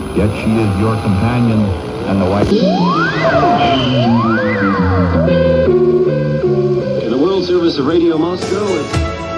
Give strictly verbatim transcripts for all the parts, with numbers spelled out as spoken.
Yet she is your companion and the wife. In the World Service of Radio Moscow, it's...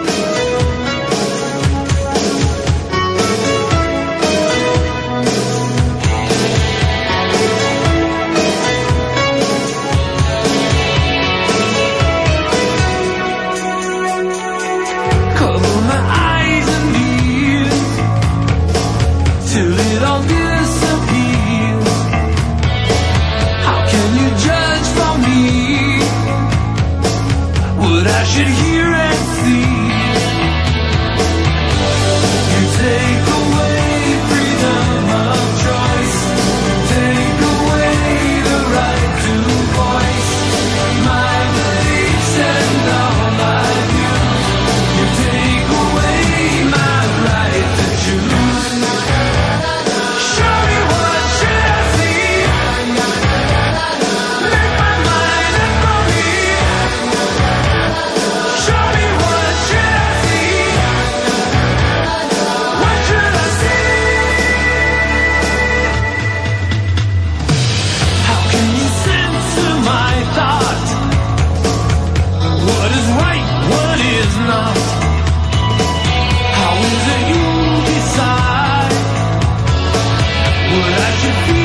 should hear and see. You take away freedom of choice, take away the right to voice my beliefs and all my views. You take away my right to choose. Show me what should I see. Make my mind up for me. Show me what should I see? What should I see? How can you censor my thought? What is right, what is not? How is it you decide what I should feel?